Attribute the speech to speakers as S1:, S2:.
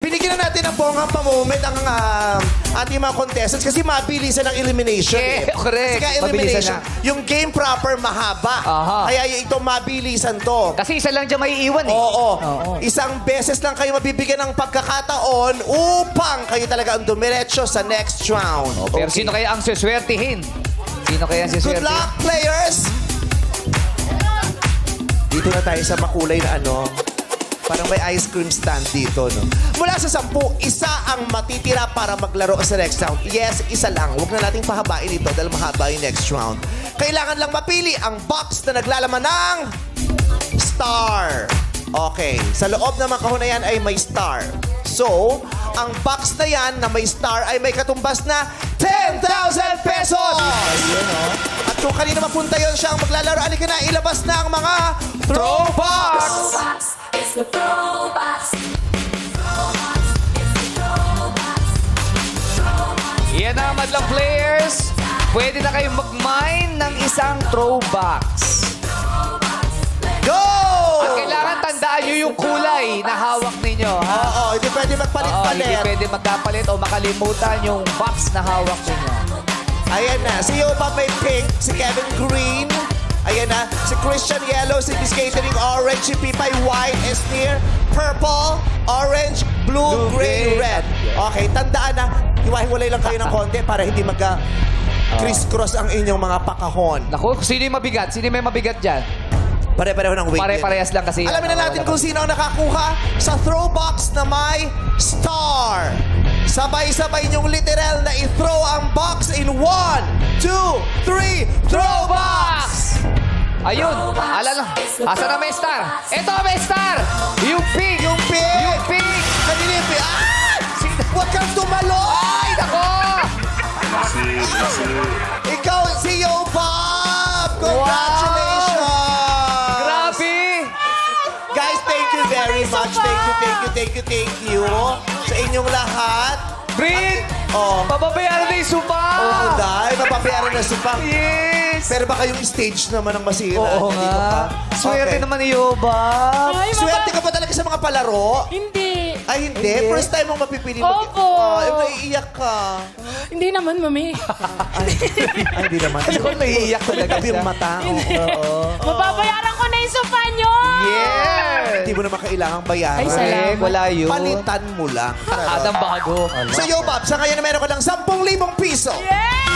S1: binigyan na natin ng bonggang pa-moment ang ating mga contestants kasi mabilisan ang elimination.
S2: Yeah, correct.
S1: Kasi elimination, yung game proper mahaba. Kaya ito mabilisan to.
S2: Kasi isa lang dyan may iiwan eh.
S1: Oo. Isang beses lang kayo mabibigyan ng pagkakataon upang kayo talaga ang dumiretso sa next round.
S2: Pero sino kaya ang suswertihin? Sino kaya ang
S1: Good
S2: suswertihin?
S1: luck, players! Dito na tayo sa makulay na parang may ice cream stand dito, no? Mula sa 10, isa ang matitira para maglaro sa next round. Yes, isa lang. Huwag na nating pahabain ito dahil mahaba yung next round. Kailangan lang mapili ang box na naglalaman ng star. Okay. Sa loob ng mga kahon na yan ay may star. So, ang box na yan na may star ay may katumbas na 10,000 pesos! At kung kanina mapunta yun siya ang maglalaro, alika na, ilabas na ang mga throwbox!
S3: It's the throwbox.
S2: Yan na, madlang players. Pwede na kayong mag-mine ng isang throwbox.
S1: Go!
S2: At kailangan tandaan nyo yung kulay na hawak ninyo, ha?
S1: Oo, hindi pwede
S2: Oo,
S1: magpalit-palit.
S2: hindi pwede magkapalit o makalimutan yung box na hawak ninyo.
S1: Ayan na. Si Yoba may pink, si Kevin green. Ayan na. Si Christian yellow, si Miss Catering orange, si Pipay white, Esnir purple, orange, blue, gray, red. Okay, tandaan na. Hiwa-hiwalay lang kayo ng konti para hindi criss-cross ang inyong mga pakahon.
S2: Naku, sino yung mabigat? Sino yung may mabigat dyan?
S1: Pare-pareho ng weight.
S2: Pare-parehas lang kasi.
S1: Alamin na natin kung sino ang nakakuha sa throwbox na may star. Sabay-sabay niyong literal na i-throw ang box in 1, 2, 3, throwbox!
S2: Ayun, alala. Asa na may star? Ito may star! Yung pink!
S1: Yung pink!
S2: Yung pink!
S1: Kanina yung pink! Ah! Huwag kang tumalo!
S2: Ay, nako!
S1: Ikaw si Yo Bob! Congratulations!
S2: Grabe!
S1: Guys, thank you very much. Thank you sa inyong lahat.
S2: Brit!
S1: Oh.
S2: Pababayaran na yung supa!
S1: Oo, dahil mapapayaran na supa.
S2: Yes!
S1: Pero baka yung stage naman ang masira.
S2: Oo
S1: Hindi
S2: nga.
S1: ka pa.
S2: Swerte
S1: Okay.
S2: naman ni Yoba.
S1: Swerte ka pa talaga sa mga palaro?
S4: Hindi.
S1: Ay, hindi. First time mong mapipili.
S4: Opo.
S1: Ay, naiiyak ka.
S4: Hindi naman, mami.
S1: Ay, hindi naman.
S2: Kasi kung naiiyak talaga
S1: Nagtabi yung
S2: siya.
S1: mata. Oo.
S4: Mababayaran ko na yung sofa nyo!
S2: Yes!
S1: Hindi mo naman kailangang bayaran.
S4: Ay, salamat.
S2: Wala yun.
S1: Palitan mo lang.
S2: Adang bago.
S1: So, Yo, Bob, sa ngayon na meron ka ng 10,000 piso.
S4: Yeah!